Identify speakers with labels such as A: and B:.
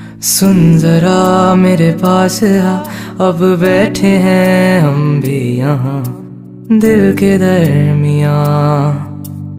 A: सुन जरा मेरे पास आ, अब बैठे हैं हम भी यहाँ दिल के दरमियाँ।